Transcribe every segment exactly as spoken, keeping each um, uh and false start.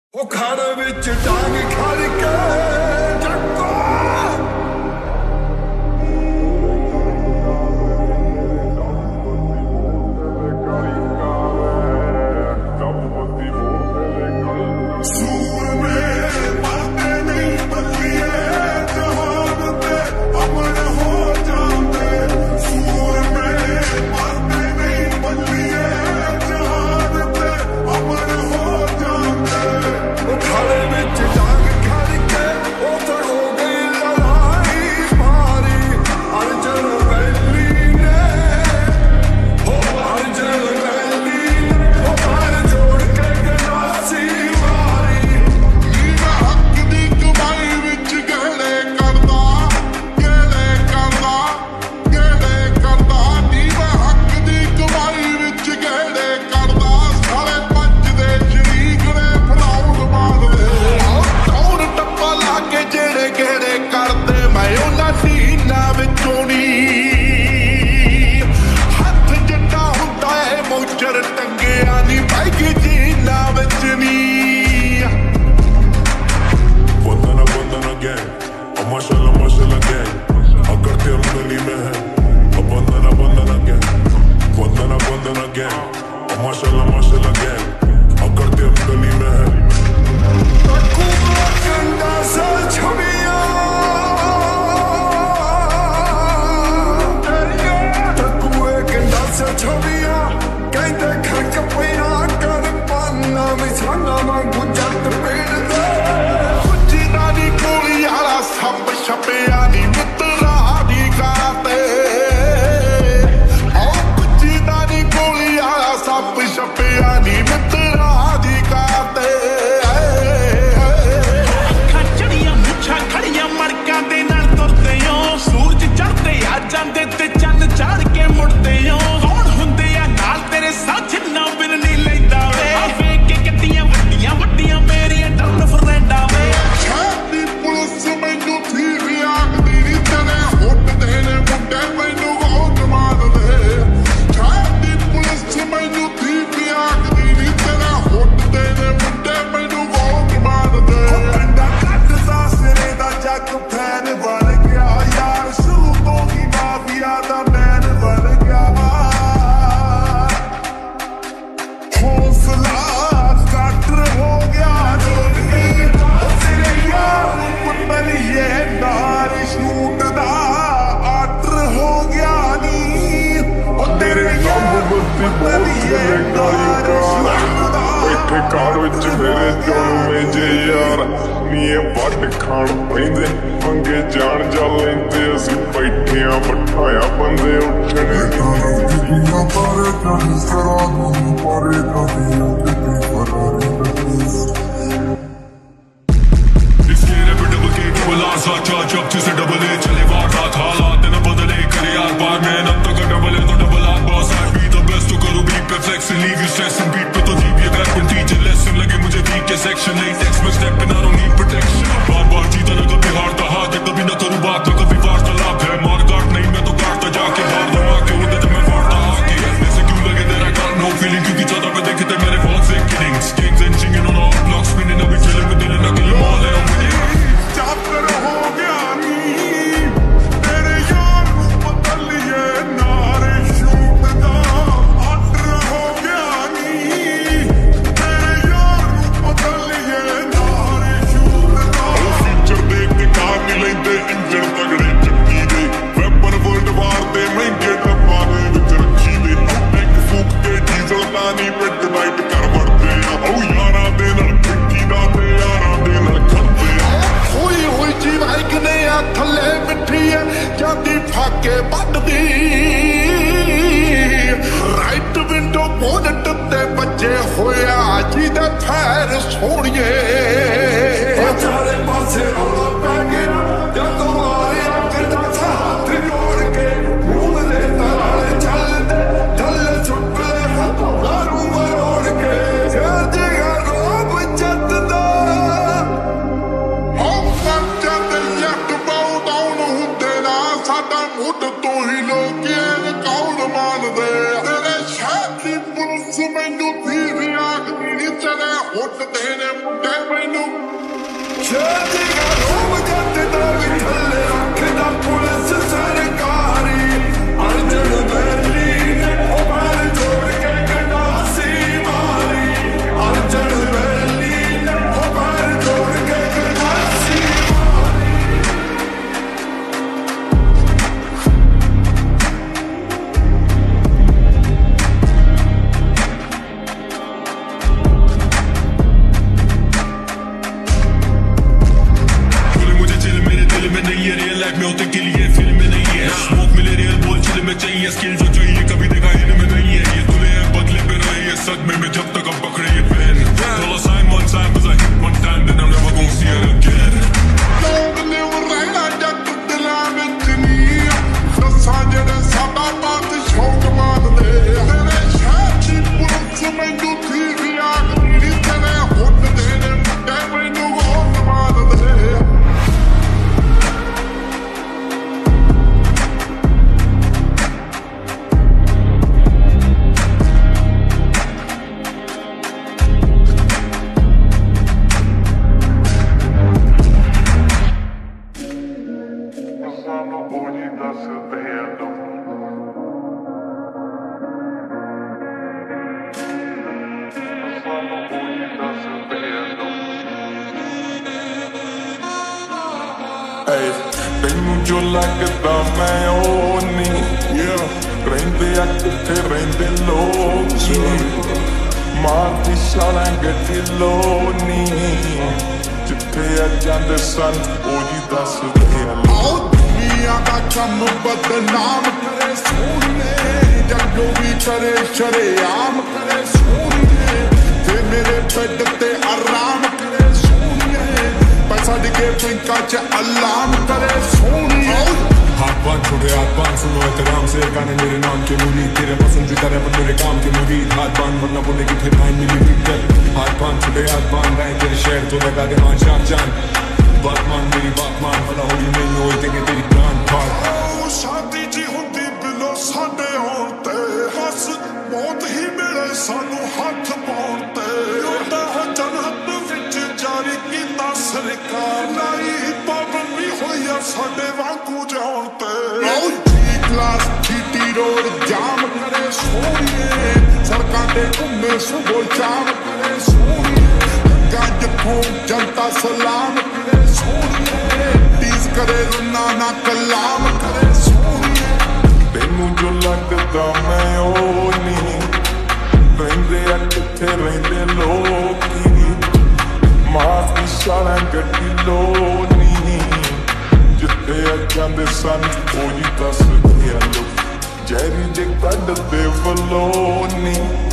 ਉਹ ਖਾੜੇ ਵਿੱਚ ਡਾਂਗ ਖੜ ਕੇ ਜੱਕੋ Pull some and you T V नी तेरे हुट देने मुंडे मैनू शहर दी गलों जट दा भी थल्ले रखदा पुलिस सरकारी अर्जन वैली ने पैर जोड़ के गंडासी मारी अर्जन वैली ने पैर जोड़ के गंडासी होते के लिए फिल्म में नहीं है स्मोक मिले रियल बोल चिल में चाहिए स्किल जो चाहिए कभी देखा इनमें नहीं है ये तुले हैं बदले पे रहे ये सदमे में जब तक हम पकड़े ये pen dollar sign one time cause I hit one time then I'm never gonna see it again लोग ने वो रहना जट दिला में दुनिया दसा जड़े सादा बात शौक मान ले तेरे शहर की पुलिस में जो थी गया नी तेरे हुट देने मुंडे मैनू होट मान ले ਤੈਨੂੰ ਜੋ ਲੱਗਦਾ ਮੈਂ ਉਹ ਨਹੀਂ ਰਹਿੰਦੇ ਆ ਕਿੱਥੇ ਰਹਿੰਦੇ ਲੋਕ ਮਾਰਦੀ ਸਾਲਾਂ ਗੱਡੀ ਲੋਨੀ ਜਿੱਥੇ ਆ ਜਾਂਦੇ ਸਨ ਉਹ ਜੀ ਦੱਸਦੇ ਆ ਲੋਕ ਦੁਨੀਆ ਦਾ ਕੰਮ ਬਦਨਾਮ ਕਰੇ ਸੋਹਣੇ ਜਦੋਂ ਵੀ ਕਰੇ ਸ਼ਰੇਆਮ ਕਰੇ ਸੋਹਣੇ ਤੇ ਮੇਰੇ ਬੈੱਡ ਤੇ ਆਰਾਮ ਕਰੇ ਸੋਹਣੇ पैसा दिखे पिंका च अलार्म करे सोनिए हाथ बांध छोड़े हाथ बांध सुनो एहतराम से गाने मेरे नाम के मुरीद तेरे पसंदीदा रैपर मेरे काम के मुरीद हाथ बांध वरना बोलेगी फिर नाइन मिलीमीटर हाथ बांध छोड़े हाथ बांध रहे तेरे शहर तो लगा दे मान शाह जान बात मान मेरी बात मान भला होगी नहीं होए देंगे तेरी प्राण फाड़ शादी जी होती बिलो साडे होण ते बस मौत ही मिले सानू हाथ पाउण ते ओदा जन्नत विच जारी कीता सरकार लाई पाबंदी होई आ साडे वांगू जाउण ते G class GT road jam करे सोनिए सड़कां ते घुमे सुबह शाम करे सोनिए गंज खून जनता सलाम करे सोनिए टीज करे रन्ना ना कलाम करे सोनिए तैनू जो लगदा मैं ओ नहीं रहंदे आ किथे रहंदे लोकी मारदी सालां गड्डी लोनी जिथे आ जांदे सन ओ जी दसदे आ लोक जहरी जे कढदे वलोनी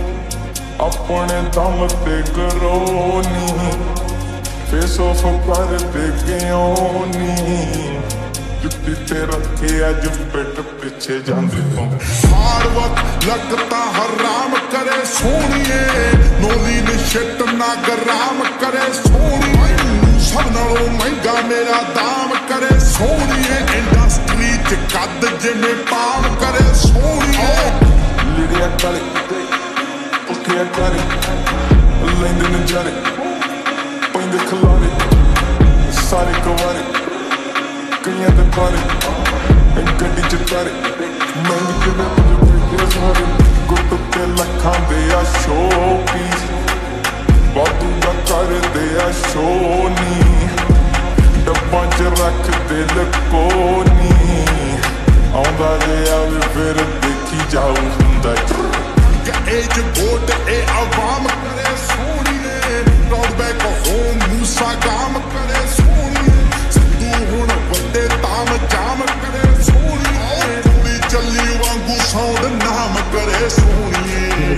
अपने दम ते करोनी फेस ऑफ करदे गयोनी जुत्ती ते रखे अज पिट पिछे जांदे तो हार वक्त लगता हराम करे सोनिए नोली ने शिट ना गराम करे सोनिए सब नालों महंगा मेरा दाम करे सोनिए इंडस्ट्री च कद जिमें पाम करे सोनिए लिड़िया करे उठिया करे लेंदे नजारे पैंदे खलारे सारे कवारे कईयां दे बारे गड्डी च तारे मंग के मैं सारे गुट ते लखां दे आ शो पीस वादू दा कर दे आ शोनी डब्बां च रख दे लकोनी आउंदा जे आवे फिर देखी जाऊ हुंदा एज वोट ए आवाम करे सोनिए प्राउड बैक होम मूसा गाम करे सोनिए हुण वड्डे ताम जाम करे सोनिए पूरी चली वांगू सौंड नाम करे सोनिए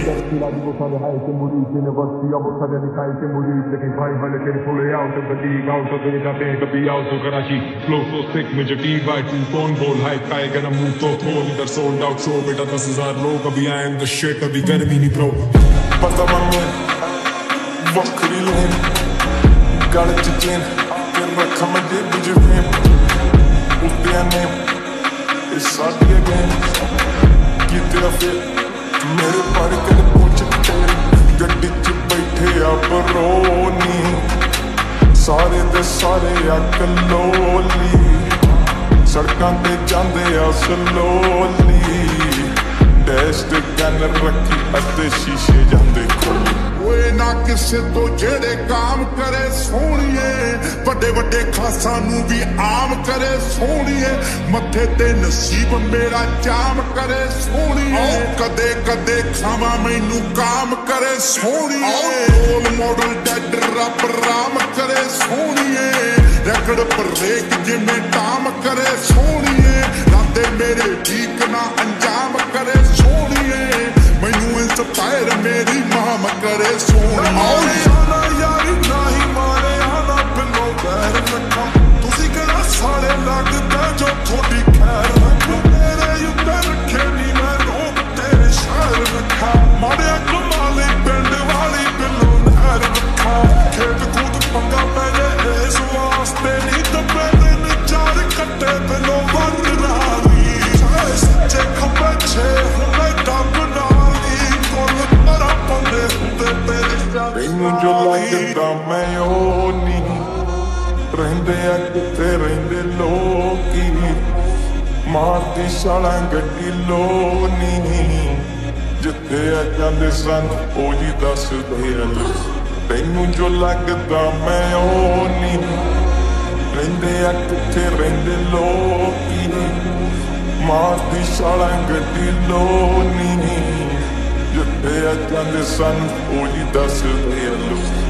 हाय के मुरीद यूनिवर्सिटी अब सारे लिखाई के मुरीद लेकिन भाई वाले तेरे फुले out of the league out of the जाते हैं कभी आउट हो कराची फ्लो सो सिक मुझे टी बाय टू कौन बोल हाय काय गना मुंह तो थोल इधर सोल्ड आउट शो बेटा दस हजार लोग अभी आई एम द शिट अभी गर्मी नहीं प्रो पता मन वक्री लेन गल च चेन तेरे रखा मैं दे बुझे फेम उठिया ने इस साथ ये गेम की तेरा फिर मेरे पर तेरे पूछ तेरे गड्डी च बैठे बरोनी सारे दे सारे अक लोली सड़कां ते जांदे आ स्लोली डैश ते गन रखी अते शीशे जांदे खोली ओए ना किसे तो जेड़े काम करे सोहणीए वड्डे वड्डे खासां नूं भी आम करे सोहणीए मत्थे ते नसीब मेरा जाम करे सोहणीए कदे कदे खावा मैनू काम करे सोहणीए रोल मॉडल डैड रब राम करे सोहणीए रगड़ बरेक जिमें टाम करे सोहणीए राते मेरे ठीक ना अंजाम करे सोहणीए मैनू इंस्पायर मेरी माम करे सोहणीए यारी नाही मारे आना पिलो पैर रखा तुसी केड़ा साले लगदा जो थोड़ी खैर रखो मेरे उत्ते रखे नी मैं रोक तेरे शहर रखा मारे कमाली पिंड वाली पिलो नहर रखा खेत कूद पंगा पैजे इस वास्ते नी दबे दिन चार कट्टे पिलो वर राली सच्चे खपे छे हुने डब नाली कोल परा पंदे हुंदे तेरे तैनू जो लगदा मैं ओ नी रहिंदे आ किथे रहिंदे लोकी मारदी छालां गड्डी लोनी जिथे आ जांदे सन ओ जी दसदे अल तैनू जो लगदा मैं ओ नी रहिंदे आ किथे रहिंदे लोकी मारदी छालां गड्डी लोनी जिथे आ जांदे सन ओ जी दसदे अल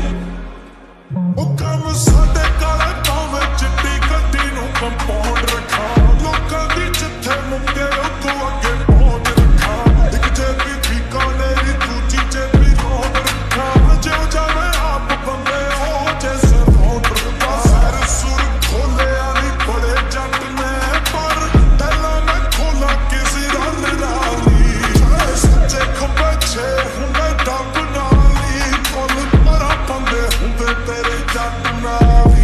ओ कम साडे काले पावे चिट्टी गड्डी नूं कंपाउंड रखा लोकां दी जिथे मुक्के उतों अगे पहुंच रखा एक जेबी ठीका मेरी दूजी जेबी रोड रखा जो जावे आप बंदे हो जैसे रोड रखा सर सुर खोले आनी बड़े जट ने पर पहला मैं खोला किसी रन नाली सच्चे खपे छे हुंदे डब नाली कोल परा पंदे हुंदे तेरे जट नाली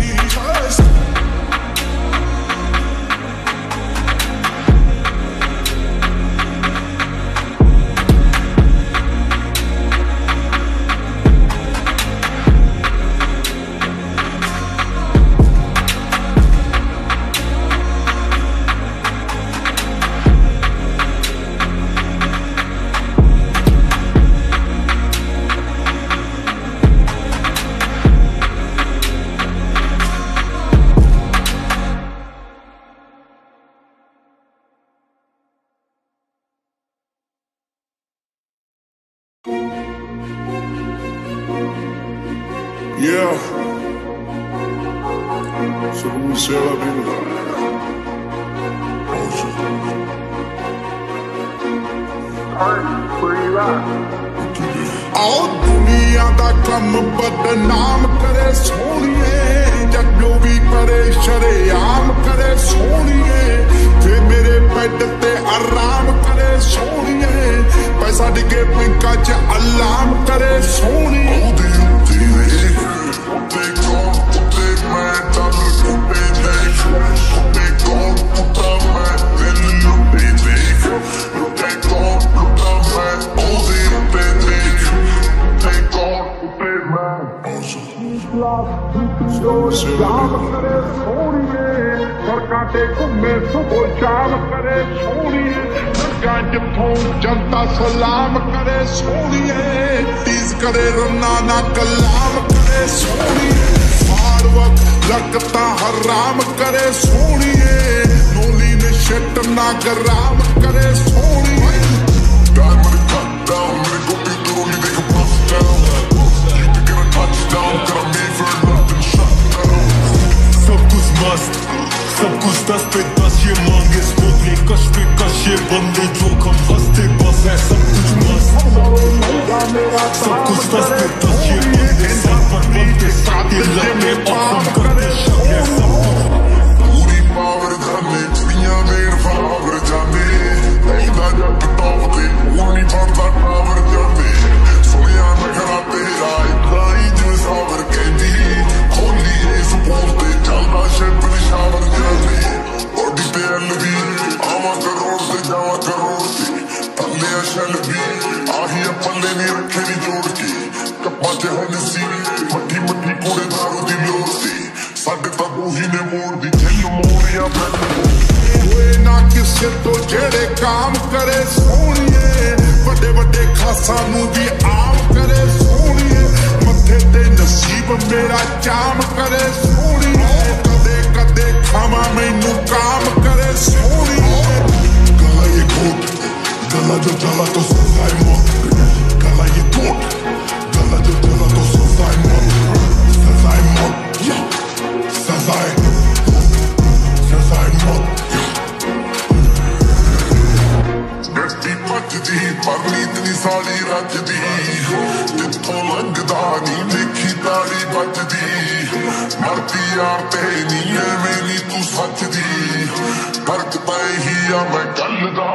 Yeah, so who shall I be with? आओ दुनिया दा कम बदनाम करे सोहणीए जदों भी करे शरेआम करे सोहणीए फिर मेरे बेड ते आराम करे सोहणीए पैसा डिगे पिंका च अलाम करे सोहणीए शाम करे सोहणीए सड़कां ते घूमे सुबह शाम करे सोहणीए लगा जिथों जनता सलाम करे सोहणीए तीज करे रन्ना ना कलाम करे सोहणीए हार वक्त लगता हराम करे सोहणीए नोली ने शट ना गराम करे सोहणीए डायमंड कट डाउन मेरे को भी तो नहीं देख bust down you can get a touchdown cause I'm made for nothing shut down सब कुछ मस्त सब कुछ दस पे दस ये मांगे स्मोकले कश पे कश ये बंदे जोखम हंसते बस है सब कुछ मस्त सब कुछ दस पे दस ये बंदे साथ पर बनते साथ ये लगते औसम करते शक है सब कुछ पूरी पावर धरने पियां मेर फावर जाने नहीं ना जब तावते उन्हीं पड़ता टावर जाने सुनिया नखरा तेरा इतना ही जो सावर कहती खोली ये सपोर्टे चलना शिप निशावर जाने बॉडी पे एलवी आवा करोड़ से जावा करोड़ से पल्ले शल भी आही पल्ले नहीं रखे नहीं जोड़ के कप्पा च हनसी करे सोनिए, बड़े बड़े खासा नू भी आम करे सोनिए, मथे ते नसीब मेरा जाम करे सोनिए, कदे कदे खावा मैनू काम करे सोनिए। गला ये घोट, गला जो जला तो सजाए मौत, गला ये घोट, गला जो जला तो सजाए मौत, सजाए मौत, सजाए सजाए मौत। गड्डी भजदी पर नीतनी साड़ी रजदी, जिथों लंघदा नी देखी दाड़ी बजदी, मरदी यार ते नी एवें नी तू सचदी, फर्क तां ही आ मैं गल दा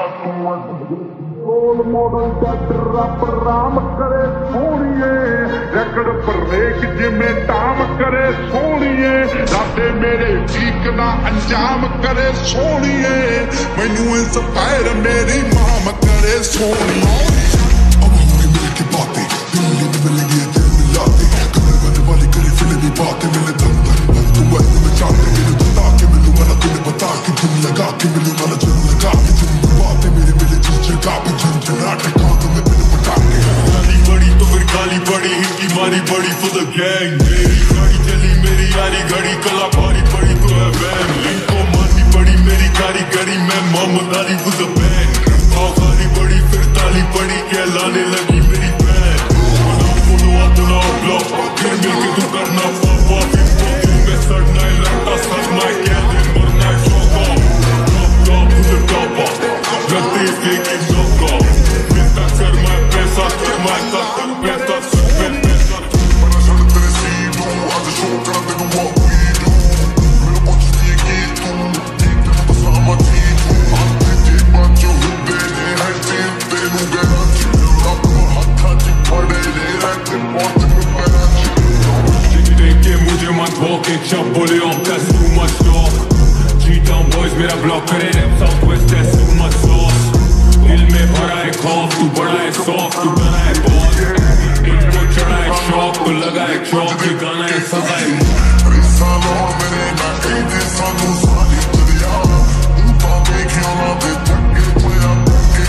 तू रोल मॉडल जट रब राम करे सोनिए, रकड़ पर रेख जिमें ताम करे सोनिए, राते मेरे ठीक ना अंजाम करे सोनिए, मैनू इंस्पायर मेरी माम करे सोनिए। अब हमारी मिल की बातें दिल्ली में मिलेंगी दिल मिलाते, करने वाले वाली करे फिल्मी बातें, मिले धन धन भर तू वैसे में चाहते, मेरे बता के मिलूँ वाला तूने बता के तुम लगा के मिलूँ वाला जुम लगा के तुम बातें मेरे मिले जिस जगह पे झंझनाटे कहाँ तुम्हें बिन पटाके। काली बड़ी तो फिर काली बड़ी हिंदी मारी बड़ी for the gang, मेरी गाड़ी चली मेरी यारी घड़ी कलाकारी पड़ी तो है बैन, लिंको मारनी पड़ी मेरी कारीगरी मैं Mohammad Ali was a band, आखारी बड़ी फिर ताली पड़ी कहलाने लगी मेरी बैन, बना फोटो अपना ब्लॉक फिर मिलके तू करना पापा, फिर तो दिल में सड़ना है लगता सड़ना है क्या दिन मरना है शौका, top top to the top up, गलती लेकिन नौका, मिलता कर मैं पैसा कर मैं तक पैसा सुपे पैसा, बड़ा सड़ तेरे सीधू आज शो कर तेनू what we do, मेरे पहुंच दी की तू एक दिन बस आमा थी तू, हाथ जे बाजू हुंदे ने है दिल तेनू गया ची, रब हत्था च पड़े ने रहते पहुंच में पैरा ची, देख के मुझे मत भौंक एक शब्द बोले off that's too much talk, G-Town boys मेरा ब्लॉक करे rap south west that's too much sauce, दिल में भरा है खौफ तू बड़ा है सॉफ्ट तू बना है बॉस, इनको चढ़ा है शौक तो लगा है चौक ये गाना है सजा है रिसालो मेरे ना कहीं दे सानू साली दरिया, तू तो देखियो ना दे थके होया के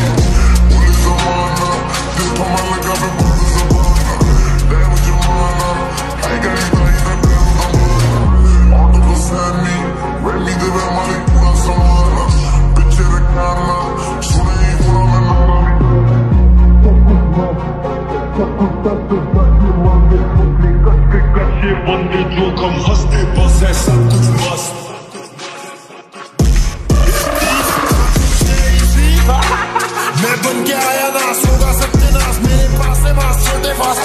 बोले ज़माना दिल तो मन लगा पे बोल ज़बाना, ले मुझे माना आई गई ताई ना दिल ज़माना, ऑटो को सैमी रेमी दे वे मारे पूरा ज़माना, पिछे रखना सुने ही पूरा मैं नारा कच्चे बंदे जो कम हंसते बस है सब कुछ मस्त। मैं बन के आया नास होगा सत्यानाश, मेरे पास है मास छोटे फास्ट